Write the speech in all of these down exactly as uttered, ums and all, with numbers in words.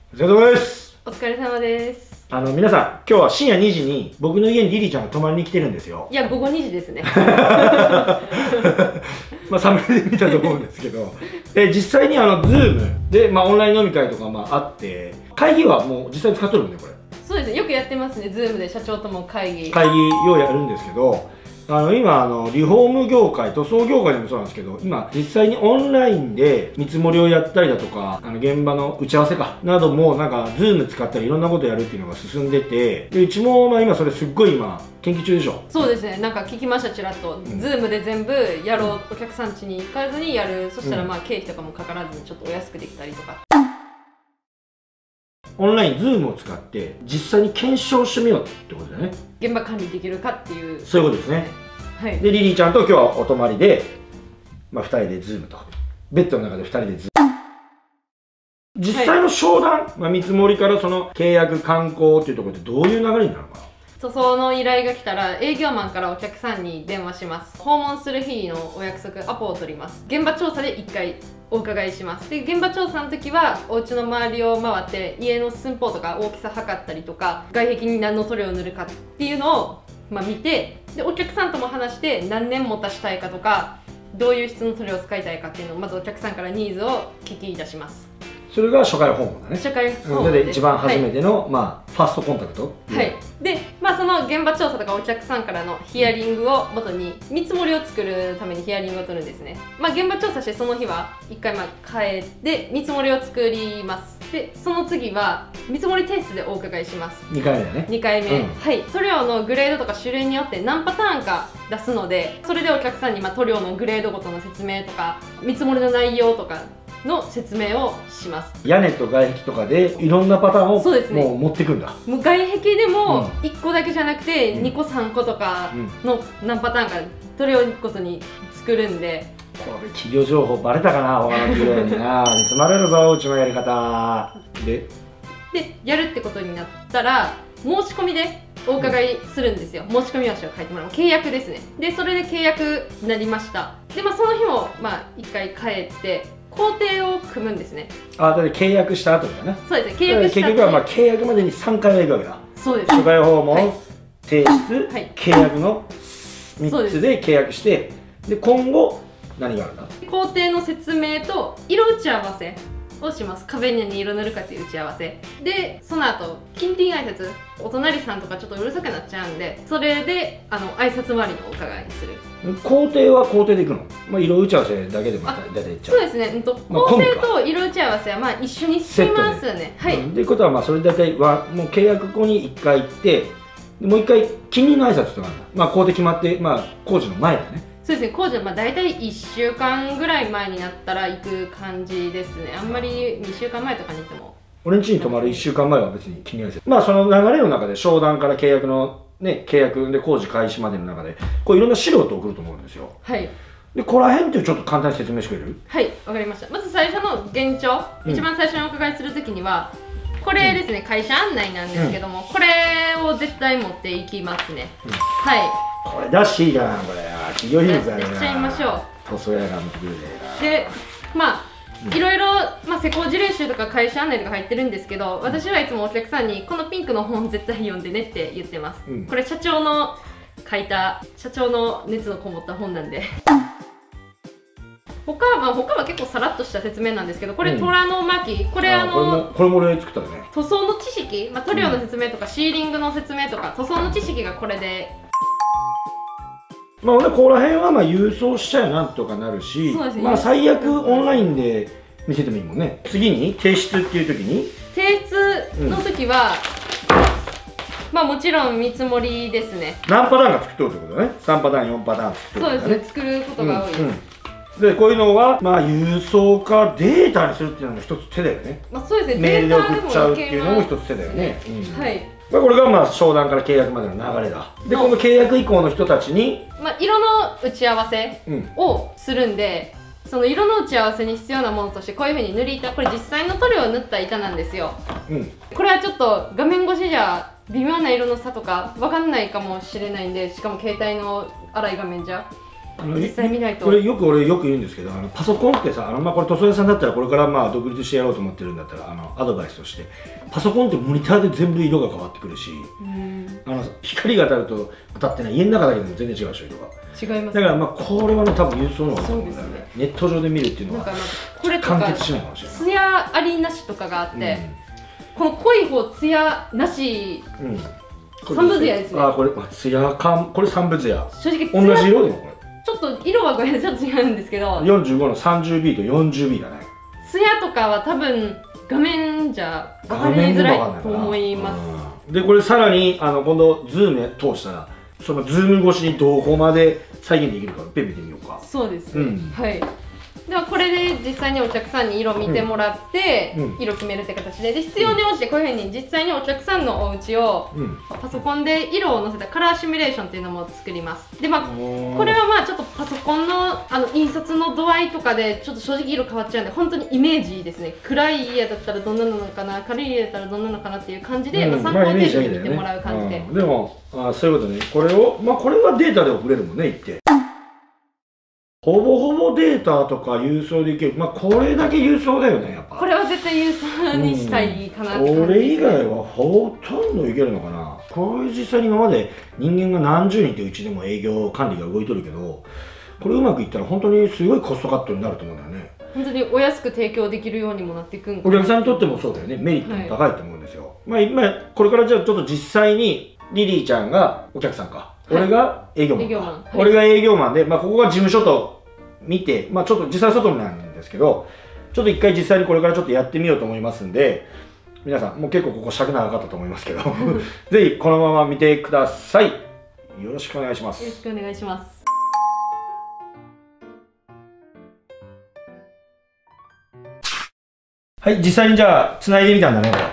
お疲れ様です。 お疲れ様です。 あの皆さん、今日は深夜にじに僕の家にリリーちゃんが泊まりに来てるんですよ。 いや、午後にじですね。 まあサムネで見たと思うんですけど、え実際にあの Zoom で、まあ、オンライン飲み会とかまああって、会議はもう実際に使っとるんで、これそうですね、よくやってますね。Zoom で社長とも会議会議ようやるんですけど、あの今あのリフォーム業界、塗装業界でもそうなんですけど、今実際にオンラインで見積もりをやったりだとか、あの現場の打ち合わせかなどもなんか Zoom 使ったりいろんなことやるっていうのが進んでて、でうちもまあ今それすっごい今研究中でしょ。 そうですね、なんか聞きました、ちらっと、うん、Zoom で全部やろう、お客さん家に行かずにやる、そしたらまあ経費とかもかからずにちょっとお安くできたりとか。 オンライン Zoom を使って実際に検証してみようってことだよね。 現場管理できるかっていう、 そういうことですね。 はい、 でリリーちゃんと今日はお泊まりで、まあ、ふたりで Zoom とベッドの中でふたりで Zoom、 実際の商談、はい、まあ、見積もりからその契約慣行っていうところでどういう流れになるのかな。 塗装の依頼が来たら営業マンからお客さんに電話します。訪問する日のお約束アポを取ります。現場調査でいっかいお伺いします。で現場調査の時はお家の周りを回って家の寸法とか大きさ測ったりとか、外壁に何の塗料を塗るかっていうのをまあ見て、でお客さんとも話して何年持たしたいかとか、どういう質の塗料を使いたいかっていうのをまずお客さんからニーズを聞き出します。それが初回訪問だね。 初回訪問で一番初めての、はい、まあファーストコンタクト。 はい。で、まあその現場調査とかお客さんからのヒアリングをもとに見積もりを作るためにヒアリングを取るんですね。まあ現場調査してその日はいっかいまあ帰って見積もりを作ります。でその次は見積もり提出でお伺いします。 にかいめだね。 にかいめ、うん、はい。塗料のグレードとか種類によって何パターンか出すので、それでお客さんにまあ塗料のグレードごとの説明とか見積もりの内容とかの説明をします。 屋根と外壁とかでいろんなパターンをそうです、ね、もう持ってくんだ。 もう外壁でもいっこだけじゃなくてにこさんことかの何パターンか塗料ごとに作るんで、 これ企業情報バレたかな、他の企業にな盗まれるぞうちのやり方ででやるってことになったら申し込みでお伺いするんですよ。申し込み用紙を書いてもらう、契約ですね。でそれで契約になりました。でまあその日もまあいっかい帰って工程を組むんですね。あ、 だって契約した後だよね。 そうですね、契約した後。 結局はまあ契約までにさんかいは行くわけだ。 そうです。 初回訪問、はい、提出、 はい、 契約のみっつで契約して、で今後何があるんだ。 工程の説明と色打ち合わせをします。壁に何色塗るかっていう打ち合わせで、その後近隣挨拶、お隣さんとかちょっとうるさくなっちゃうんで、それであの挨拶回りのお伺いにする。 工程は工程でいくの？まあ色打ち合わせだけでも大体いっちゃう。 そうですね、うんと、工程と色打ち合わせはまあ一緒にしますよね。はい。 っていうことはまあそれ大体はもう契約後にいっかい行って、もういっかい近隣の挨拶とかあるんだ。まあ工程決まってまあ工事の前だね。 そうですね、工事はまあ大体いっしゅうかんぐらい前になったら行く感じですね。あんまりにしゅうかんまえとかに行っても。 俺ん家に泊まるいっしゅうかんまえは別に気になりません。まあその流れの中で商談から契約のね、契約で工事開始までの中でこういろんな資料と送ると思うんですよ。 はい。 でここら辺ってちょっと簡単に説明してくれる？ はい、わかりました。まず最初の現状、うん、一番最初にお伺いするときにはこれですね、うん、会社案内なんですけども、うん、これを絶対持っていきますね。うん、はい。 これだしいいじゃん、これ企業秘密だね。 やっちゃいましょう。 塗装屋が持ってくるで。 で、まあ、うん、いろいろ、まあ、施工事例集とか会社案内とか入ってるんですけど、私はいつもお客さんにこのピンクの本絶対読んでねって言ってます。うん、これ社長の書いた、社長の熱のこもった本なんで。他は、まあ、他は結構さらっとした説明なんですけど、これ、うん、虎の巻、これあのこれも俺作ったね。 塗装の知識、まあ、塗料の説明とか、うん、シーリングの説明とか塗装の知識がこれで。 まあ俺ここら辺はまあ郵送しちゃえなんとかなるし、ね、まあ最悪オンラインで見せてもいいもんね。次に提出っていう時に提出の時は、うん、まあもちろん見積もりですね。 何パターンか作っとるってことね。さんパターンよんパターン作っとる、ね、 そうですね、作ることが多いです、うんうん。 でこういうのはまあ郵送かデータにするっていうのも一つ手だよね。 まあそうですね、 メールで送っちゃうっていうのも一つ手だよね。 はい。 まあこれがまあ商談から契約までの流れだ。でこの契約以降の人たちに、 まあ、色の打ち合わせをするんで、うん、その色の打ち合わせに必要なものとしてこういうふうに塗り板、これ実際の塗料を塗った板なんですよ。うん、これはちょっと画面越しじゃ微妙な色の差とか分かんないかもしれないんで、しかも携帯の粗い画面じゃあの実際見ないと。 これよく俺よく言うんですけど、あのパソコンってさ、あのまあこれ塗装屋さんだったらこれからまあ独立してやろうと思ってるんだったら、あのアドバイスとしてパソコンってモニターで全部色が変わってくるし、あの光が当たると当たってない、家の中だけでも全然違うし色が違います。 だからまあこれはね多分郵送の方がいいと思うんだよそうですね。ネット上で見るっていうのはなんかこれとか完結しないかもしれない。 ツヤありなしとかがあって、うん、この濃い方ツヤなし、うん、三分ツヤですね。 あ、これツヤ感、これ三分ツヤ。 正直同じ色でもこれ。 ちょっと色はこれちょっと違うんですけど。 よんじゅうごの さんじゅうビー と よんじゅうビー だね。 ツヤとかは多分画面じゃ分かりづらいと思います。 でこれさらにあの今度ズーム通したら、そのズーム越しにどこまで再現できるかペン見てみようか。 そうですね、うん、はい。ではこれで実際にお客さんに色見てもらって、うん、色決めるって形で、で必要に応じてこういうふうに実際にお客さんのお家を、うん、パソコンで色を載せたカラーシミュレーションっていうのも作ります。でまあこれはまあちょっとパソコンのあの印刷の度合いとかでちょっと正直色変わっちゃうんで、本当にイメージですね。暗い家だったらどんなのかな、軽い家だったらどんなのかなっていう感じで、うん、まあ、参考程度に見てもらう感じで、 まあね、でもあそういうことね。これをまあこれはデータで送れるもんね、言ってほぼほぼデータとか郵送でいける。まあこれだけ郵送だよね、やっぱ。 これは絶対郵送にしたいかなって感じです、ね、 これ以外はほとんどいけるのかな。これ実際に今まで人間が何十人ってうちでも営業管理が動いとるけど、これうまくいったら本当にすごいコストカットになると思うんだよね。 本当にお安く提供できるようにもなっていくんかな。お客さんにとってもそうだよね。メリットも高いと思うんですよ。はい、まあ今これからじゃあちょっと実際にリリーちゃんがお客さんか、はい、俺が営業マンか、はい、俺が営業マンで、まあここが事務所と見て、まあちょっと実際外なんですけど、ちょっと一回実際にこれからちょっとやってみようと思いますんで、皆さんもう結構ここ尺長かったと思いますけどぜひこのまま見てください。よろしくお願いします。 よろしくお願いします。 はい、実際にじゃあ繋いでみたんだね、これ。はい。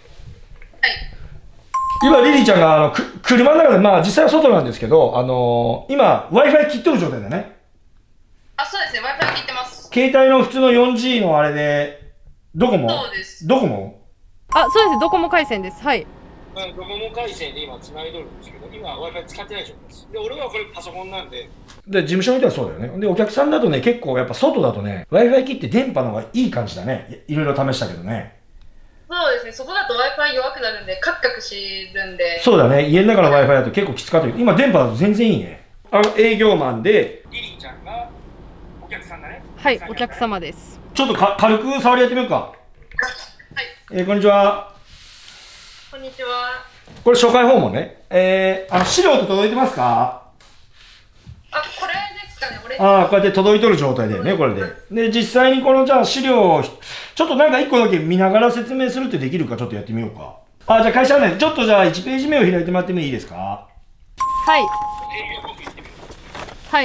今リリーちゃんがあのく車の中で、まあ実際は外なんですけど、あのー、今 Wi-Fi 切っとる状態だね。 あ、そうですね、Wi-Fi 切ってます。 携帯の普通の よんジー のあれで、ドコモ？ そうです。 ドコモ？ あ、そうです、ドコモ回線です。はい。 うん、ドコモ回線で今繋いどるんですけど、今 Wi-Fi 使ってない状態です。で、俺はこれパソコンなんで。 で、事務所見たらそうだよね。で、お客さんだとね、結構やっぱ外だとね、Wi-Fi 切って電波の方がいい感じだね。いろいろ試したけどね。 そうですね、そこだと Wi-Fi 弱くなるんで、カクカクしるんで。 そうだね、家の中の Wi-Fi だと結構きつかったけど、今電波だと全然いいね。あの、営業マンで、 リリーちゃんがお客さんだね。 はい、お客様です。 ちょっとか軽く触りやってみようか。はい。えー、こんにちは。 こんにちは。 これ初回訪問ね。えー、あの、資料って届いてますか？ あ、これですかね、俺。 ああ、こうやって届いとる状態だよね、これで。で、実際にこの、じゃあ資料を、ちょっとなんか一個だけ見ながら説明するってできるか、ちょっとやってみようか。あ、じゃあ会社ね、ちょっとじゃあいちページ目を開いてもらってもいいですか？ はい。はい。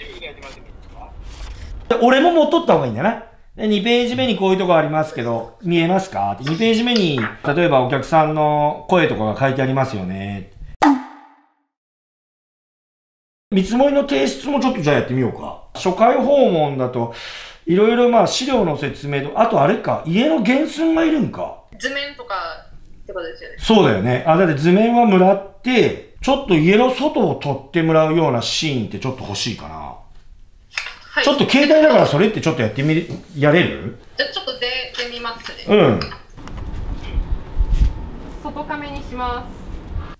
俺も持っとった方がいいんだな。で、にページ目にこういうとこありますけど、見えますか？ に ページ目に、例えばお客さんの声とかが書いてありますよね。見積もりの提出もちょっとじゃあやってみようか。初回訪問だと、いろいろまあ資料の説明と、あとあれか、家の原寸がいるんか。 図面とかってことですよね。 そうだよね。あ、だって図面はもらって、ちょっと家の外を撮ってもらうようなシーンってちょっと欲しいかな。はい、ちょっと携帯だからそれってちょっとやってみる、やれる？ じゃあちょっと出てみますね。 うん。 外カメにします。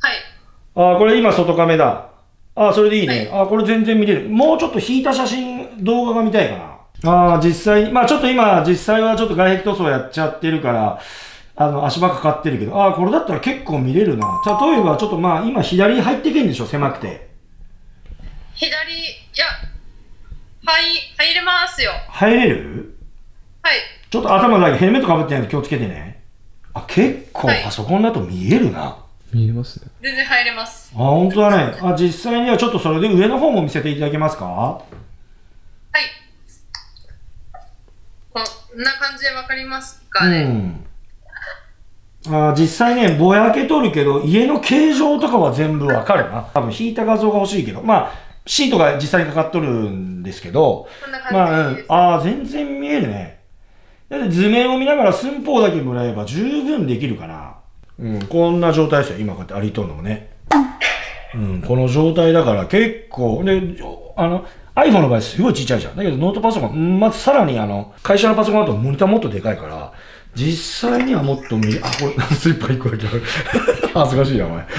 はい。 あ、これ今外カメだ。あ、それでいいね。はい、あ、これ全然見れる。もうちょっと引いた写真、動画が見たいかな。あ、実際に、まあちょっと今、実際はちょっと外壁塗装やっちゃってるから、あの、足場かかってるけど、あ、これだったら結構見れるな。例えばちょっとまあ今左に入ってけんでしょ、狭くて。 左、いや、はい、入れますよ。 入れる？ はい。 ちょっと頭だけヘルメットかぶってないと気をつけてね。あ、結構パソコンだと見えるな。はい、 見えますね。 全然入れます。 あ、本当だね。あ、実際にはちょっとそれで上の方も見せていただけますか？ はい。こんな感じでわかりますかね。 うん。あ、実際ね、ぼやけとるけど、家の形状とかは全部わかるな。多分引いた画像が欲しいけど。まあ、シートが実際にかかっとるんですけど、 こんな感じです。 まあ、うん、あ、全然見えるね。だって図面を見ながら寸法だけもらえば十分できるかな。うん、こんな状態ですよ。今こうやって歩いとるのもね。 うん、この状態だから結構、で、あの、iPhone の場合すごいちっちゃいじゃん。だけどノートパソコン、まずさらにあの、会社のパソコンだとモニターもっとでかいから、実際にはもっと見、あ、これ、スリッパいっこだけある。恥ずかしいな、お前。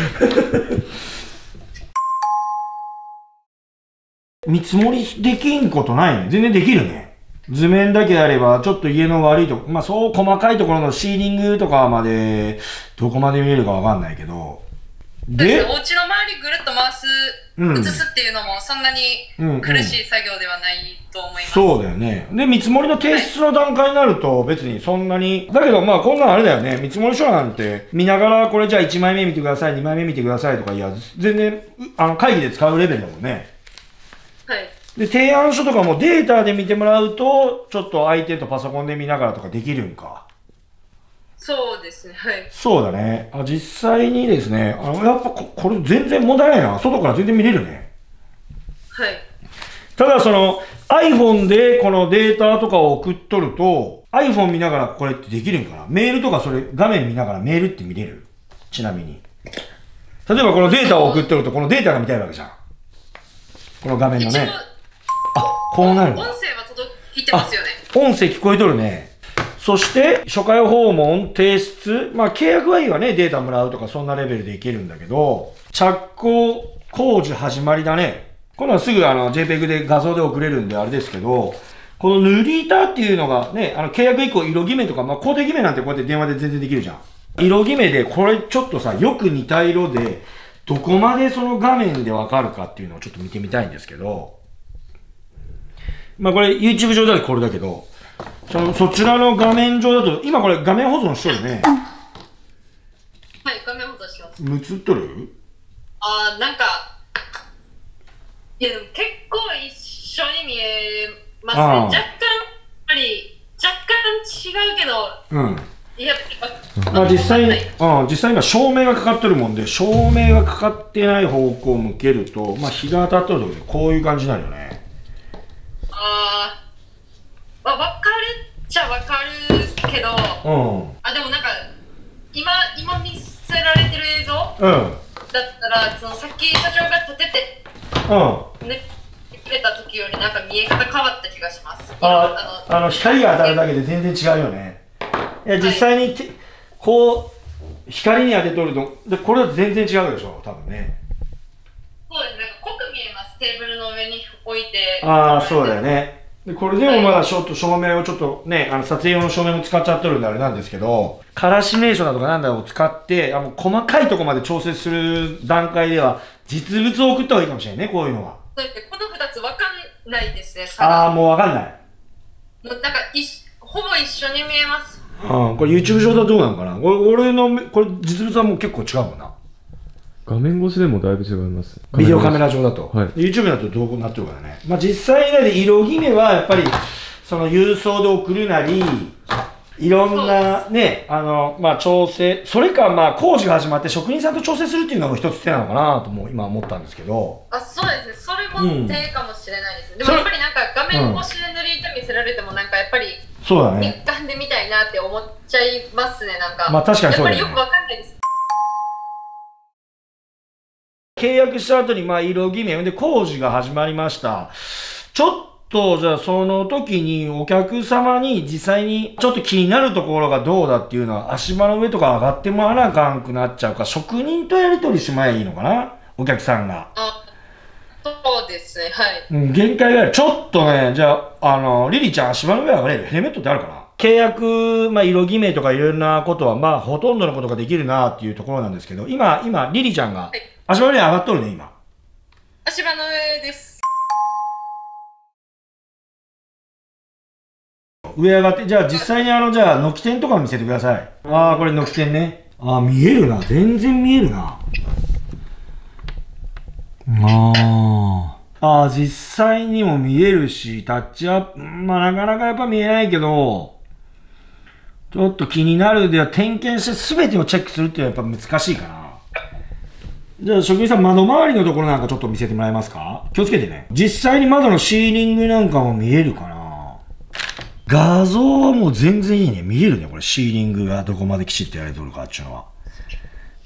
見積もりできんことないね。全然できるね。図面だけあれば、ちょっと家の悪いとこ、まあそう細かいところのシーリングとかまで、どこまで見えるかわかんないけど。 で、お家の周りぐるっと回す、映すっていうのもそんなに苦しい作業ではないと思います。 うんうん、そうだよね。で、見積もりの提出の段階になると別にそんなに、だけどまあこんなんあれだよね。見積もり書なんて見ながらこれじゃあいちまいめ見てください、にまいめ見てくださいとか、いや、全然、あの会議で使うレベルだもんね。 はい。 で、提案書とかもデータで見てもらうと、ちょっと相手とパソコンで見ながらとかできるんか。 そうですね、はい。 そうだね。あ、実際にですね、あの、やっぱこ、これ全然問題ないな。外から全然見れるね。 はい。 ただその、iPhone でこのデータとかを送っとると、iPhone 見ながらこれってできるんかな？メールとかそれ、画面見ながらメールって見れる？ちなみに。例えばこのデータを送っとると、このデータが見たいわけじゃん。この画面のね。あ、こうなる。 音声は届いてますよね。 音声聞こえとるね。そして、初回訪問、提出。まあ、契約はいいわね。データもらうとか、そんなレベルでいけるんだけど、着工工事始まりだね。このはすぐあの、JPEG で画像で送れるんであれですけど、この塗り板っていうのがね、あの、契約以降色決めとか、まあ、工程決めなんてこうやって電話で全然できるじゃん。色決めで、これちょっとさ、よく似た色で、どこまでその画面でわかるかっていうのをちょっと見てみたいんですけど、まあ、これ YouTube 上だとこれだけど、その、そちらの画面上だと、今これ画面保存しとるね。 はい、画面保存します。 映っとる？ あー、なんか、いやでも結構一緒に見えますね。若干、やっぱり、若干違うけど、うん。いや、 まあ実際に、うん、実際今照明がかかってるもんで、照明がかかってない方向を向けると、まあ日が当たってるときこういう感じになるよね。 あー。わ、分かるっちゃ分かるけど、うん、あ、でもなんか今今見せられてる映像、うん、だったらそのさっき社長が立てて、うん、ね、くれた時よりなんか見え方変わった気がします。 ああの光が当たるだけで全然違うよね。いや実際に、はい、こう光に当てとるとでこれは全然違うでしょ多分ね。 そうですね、なんか濃く見えます。テーブルの上に置いて。 ああそうだよね。でこれでもまだちょっと照明をちょっとね、あの撮影用の照明も使っちゃってるんであれなんですけど、カラーシミュレーションだとかなんだを使って、あの細かいところまで調整する段階では、実物を送った方がいいかもしれないね、こういうのは。 そうですね、このふたつ分かんないですね、 ああ、もう分かんない。 もうなんかいほぼ一緒に見えます。 うん、これ YouTube 上だとどうなのかな？俺の、これ実物はもう結構違うもんな。 画面越しでもだいぶ違います。 ビデオカメラ上だと。はい、YouTube だとどうなってるかね。まあ実際ね、色決めはやっぱり、その郵送で送るなり、いろんなね、あの、まあ調整、それかまあ工事が始まって職人さんと調整するっていうのも一つ手なのかなとも今思ったんですけど。 あ、そうですね。それも手かもしれないです。うん、でもやっぱりなんか画面越しで塗り板見せられてもなんかやっぱり、 そうだね。 一貫で見たいなって思っちゃいますね、なんか。 まあ確かにそうだね。 やっぱりよくわかんないです。 契約した後にまあ色決めで工事が始まりました。ちょっとじゃあその時にお客様に実際にちょっと気になるところがどうだっていうのは足場の上とか上がってもらわなあかんくなっちゃうか、職人とやり取りしまえばいいのかな、お客さんが。 あ、そうですね、はい。 うん、限界がある。ちょっとね、じゃあ、あの、リリちゃん足場の上上がれるヘルメットってあるかな？契約、まあ、色決めとかいろんなことは、まあ、ほとんどのことができるなっていうところなんですけど、今、今、リリちゃんが、はい、足場の上上がっとるね、今。 足場の上です。 上上がって、じゃあ実際にあの、じゃあ、軒天とか見せてください。ああ、これ軒天ね。ああ、見えるな。全然見えるな。ああ。ああ、実際にも見えるし、タッチアップ、まあなかなかやっぱ見えないけど、ちょっと気になるでは点検して全てをチェックするっていうのはやっぱ難しいかな。じゃあ職人さん、窓周りのところなんかちょっと見せてもらえますか？気をつけてね。実際に窓のシーリングなんかも見えるかな。画像はもう全然いいね。見えるね、これ。シーリングがどこまできちっとやれとるかっていうのは。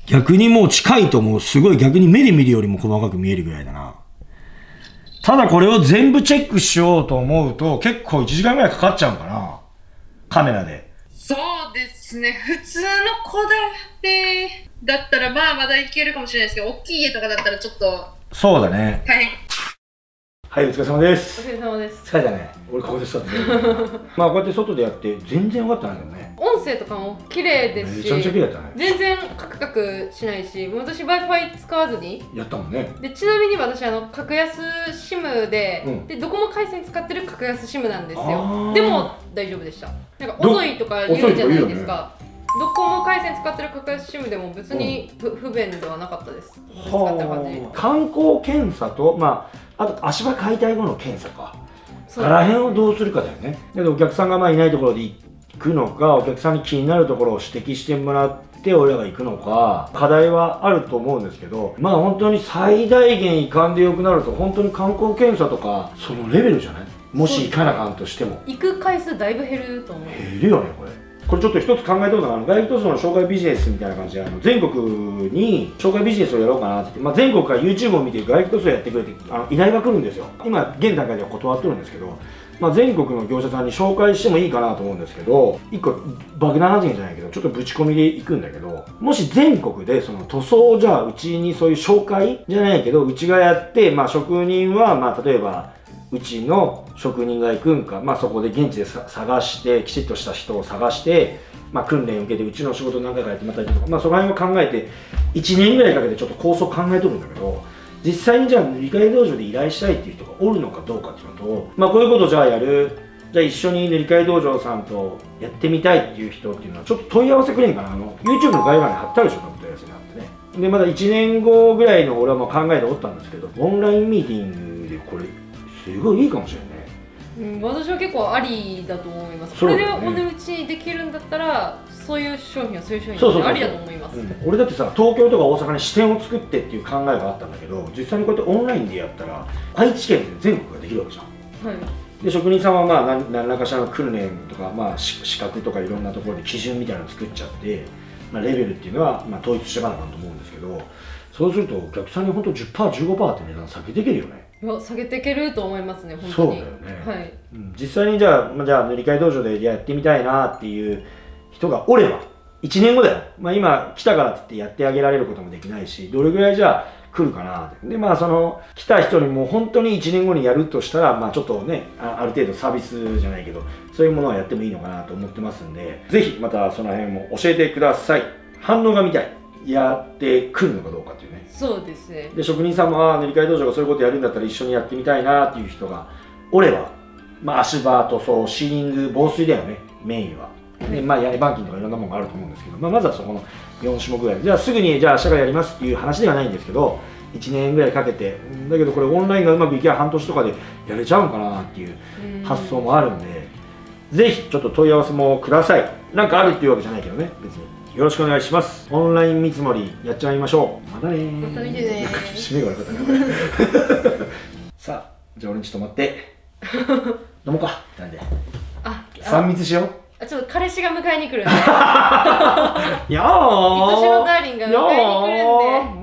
逆にもう近いともうすごい逆に目で見るよりも細かく見えるぐらいだな。ただこれを全部チェックしようと思うと結構いちじかんぐらいかかっちゃうかな。カメラで。 そうですね。普通の戸建てだったらまあまだいけるかもしれないですけど、大きい家とかだったらちょっと。 そうだね。 大変。 はい、お疲れ様です。 お疲れ様です。 疲れたね。俺ここで座ってまあこうやって外でやって全然良かったんだけどね。 音声とかも綺麗ですし、 めちゃめちゃ綺麗だったね。全然カクカクしないし、私 Wi-Fi 使わずにやったもんね。 でちなみに私あの格安 SIM で、うん、でドコモ回線使ってる格安 SIM なんですよ。でも大丈夫でした。なんか遅いとか言うじゃないですか。ドコモ回線使ってる格安 SIM でも別に不、うん、不便ではなかったです。使った感じ。 観光検査とまああと足場解体後の検査か。そこら辺をどうするかだよね。でお客さんがまあいないところで行くのか、お客さんに気になるところを指摘してもらって俺らが行くのか、課題はあると思うんですけど、まあ本当に最大限行かんでよくなると本当に観光検査とかそのレベルじゃない？もし行かなあかんとしても行く回数だいぶ減ると思う。 減るよねこれ。これちょっと一つ考えたのが、あの外国都市の紹介ビジネスみたいな感じであの全国に紹介ビジネスをやろうかなって、まあ、全国から YouTube を見て外国都市をやってくれてあの依頼が来るんですよ。今現段階では断ってるんですけど、まあ、全国の業者さんに紹介してもいいかなと思うんですけど、一個爆弾発言じゃないけどちょっとぶち込みでいくんだけど、もし全国でその塗装をじゃあうちにそういう紹介じゃないけどうちがやって、まあ、職人はまあ例えばうちの職人が行くんか、まあ、そこで現地で探してきちっとした人を探して、まあ、訓練を受けてうちの仕事を何回かやってまたりとか、まあ、その辺を考えていちねんぐらいかけてちょっと構想考えとるんだけど、実際にじゃあ塗り替え道場で依頼したいっていう人がおるのかどうかっていうのと、まあ、こういうことをじゃあやる、じゃあ一緒に塗り替え道場さんとやってみたいっていう人っていうのはちょっと問い合わせくれんかな。あの YouTube の概要欄に貼ってあるでしょ、問い合わせにあってね。でまだいちねんごぐらいの俺はもう考えておったんですけど、オンラインミーティングでこれすごいいいかもしれないね。 うん、私は結構ありだと思います。これでお値打ちにできるんだったら、そういう商品はそういう商品はありだと思います。 俺だってさ、東京とか大阪に支店を作ってっていう考えがあったんだけど、実際にこうやってオンラインでやったら愛知県で全国ができるわけじゃん。はい、で職人さんはまあ 何, 何らかしらの訓練とか、まあ、資格とかいろんなところで基準みたいなのを作っちゃって、まあ、レベルっていうのは、まあ、統一していかなあかんと思うんですけど、そうするとお客さんに本当 じゅっパーセント、じゅうごパーセント って値段下げていけるよね。 いや下げていけると思いますね、本当に。 そうだよね、はい、うん、実際にじゃあ、まあ、じゃあ塗り替え道場でやってみたいなっていう人がおればいちねんごだよ、まあ、今来たからって言ってやってあげられることもできないし、どれぐらいじゃあ来るかなって。でまあその来た人にもう本当にいちねんごにやるとしたら、まあ、ちょっとね あ, ある程度サービスじゃないけどそういうものはやってもいいのかなと思ってますんで、ぜひまたその辺も教えてください。反応が見たい、やってくるのかどうかっていうね。 そうですね。で職人さんもあ塗り替え道場がそういうことやるんだったら一緒にやってみたいなっていう人がおれば、まあ、足場塗装、シーリング、防水だよねメインは。でまあ屋根板金とかいろんなものがあると思うんですけど、まあ、まずはそこのよん種目ぐらい、じゃあすぐにじゃあ明日からやりますっていう話ではないんですけど、いちねんぐらいかけて、だけどこれオンラインがうまくいけば半年とかでやれちゃうんかなっていう発想もあるんで、ぜひちょっと問い合わせもください。なんかあるっていうわけじゃないけどね、別に。よろしくお願いします。オンライン見積もりやっちゃいましょう。またねー。 また見てねー。 締めが悪かったね。さあ、じゃあ俺んち泊まって飲もうか。なんで。あ、三密しよう。 あ、ちょっと彼氏が迎えに来るんで。 やー。 愛しのダーリンが迎えに来るんで。